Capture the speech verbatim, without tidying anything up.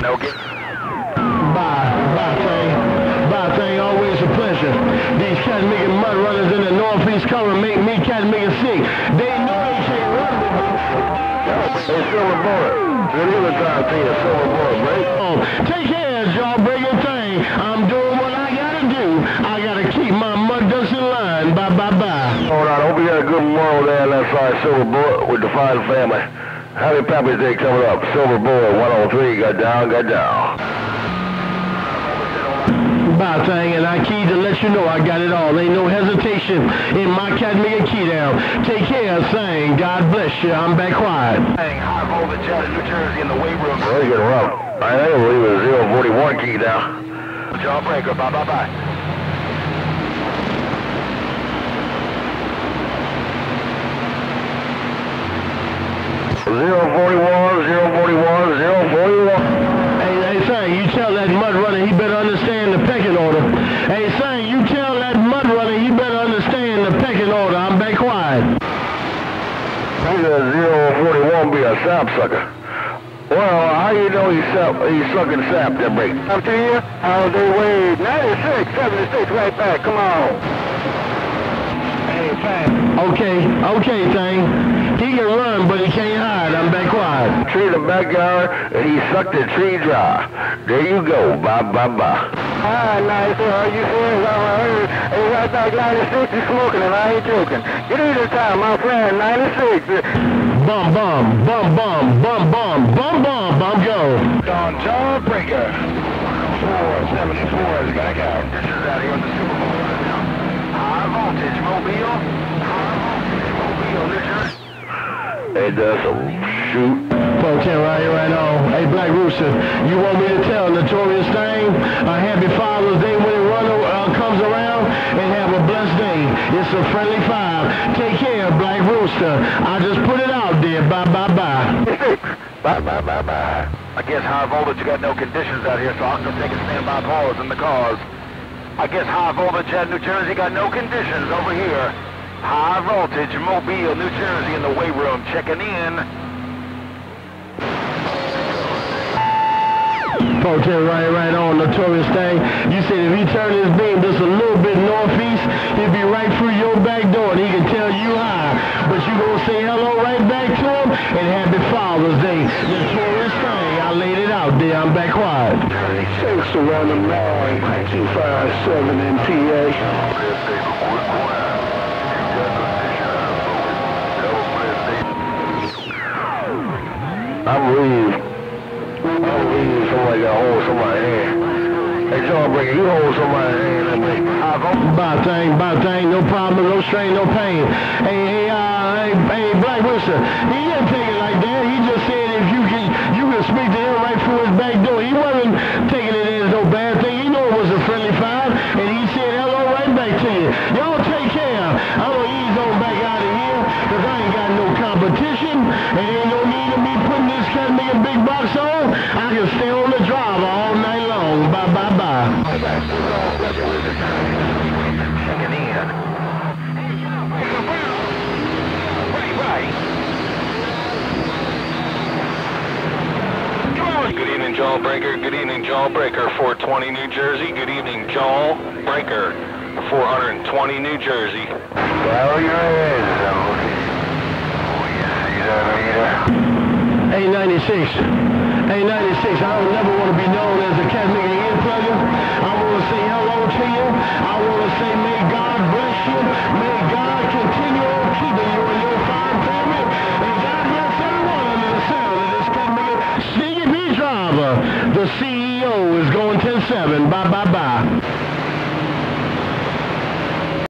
okay? Bye, bye, thing. Bye, thing. Always a pleasure. These cats making mud runners in the northeast cover make me cats making sick. They know they can't run with me. Hey, Silver Bullet. Good evening time to you, Silver Bullet, right? Oh, take care, jawbreaking thing. I'm doing what I gotta do. I gotta keep my mud ducks in line. Bye, bye, bye. Hold on. I hope you got a good memorial there on that side, Silver Bullet, with the fine family. Happy Pappy's Day coming up. Silver Bullet, one oh three. Got down, got down. Bye, thing, and I key to let you know I got it all. Ain't no hesitation in my cat making key down. Take care, thing. God bless you. I'm back quiet. Hang high voltage out of New Jersey in the weight room. Really good rough. I think I believe it's zero forty-one key down. Jawbreaker, bye bye bye. Zero forty-one, zero forty-one, zero forty-one. Hey, hey, thing, you tell that mud runner he better understand the pecking order. Hey, thing, you tell that mud runner he better understand the pecking order. I'm back quiet. He's a zero forty-one be a sap sucker. Well, how you know he's, sap, he's sucking sap, that break? Up to you, how they weigh ninety-six, seventy-six, right back, come on. Hey, fine. Okay, okay, thing. He can run, but he can't hide. I'm back quiet. Tree in the backyard, and he sucked the tree dry. There you go, bye, bye, bye. Ah, nice, are you serious? I heard, hey, right back ninety-six, he's smoking, and I ain't joking. Get in this time, my friend, ninety-six. Bum, bum, bum, bum, bum, bum, bum, bum, bum, go. Don Jawbreaker. four seventy-four is back out. This is out here on the Super Bowl right now. High voltage mobile. High voltage mobile, New Jersey. Hey, does some shoot. Folks, here, right here, right on. Hey, Black Rooster, you want me to tell Notorious Thing a happy Father's Day when it run, uh, comes around, and have a blessed day. It's a friendly five. Take care, Black Rooster. I just put it out there. Bye, bye, bye. Bye, bye, bye, bye. I guess high voltage, you got no conditions out here, so I'm going to take a standby pause in the cars. I guess high voltage at New Jersey got no conditions over here. High voltage, Mobile, New Jersey in the weight room, checking in. Folks, here, right, right on, Notorious Thing. You said if he turn his beam just a little bit northeast, he'll be right through your back door and he can tell you hi. But you gonna say hello right back to him and happy Father's Day. Notorious Thing, I laid it out there. I'm back quiet. Six to run the line, two five seven in P A. I believe, I believe somebody got hold of somebody's hand. Hey, Jawbreaker, you hold somebody's hand and make high voltage. Bye, thing, bye, thing, no problem, no strain, no pain. Hey, hey, uh, hey, hey, Black Rooster, he didn't take it like that. He just said if you can, you can speak to him right through his back door. He wasn't taking it as no bad thing. He knew it was a friendly five, and he said hello right back to you. Y'all take care. I'm gonna ease on back out of here, because I ain't got no competition, and ain't no need of me putting this cat making big box on. I can stay on the drive all night long. Bye, bye, bye. Checking in. Right, right. Come on. Good evening, Jawbreaker. Good evening, Jawbreaker. four twenty New Jersey. Good evening, Jawbreaker. four twenty New Jersey. Bow your heads. Oh, yeah. See that, Rita? A ninety-six. A ninety-six. I don't never want to be known as a cat making ear plugger. I want to say hello to you. I want to say may God bless you. May God continue on keeping you and your fine family. And God bless everyone under the sound of this cat making C D B driver. The C E O is going ten seven. Bye, bye, bye.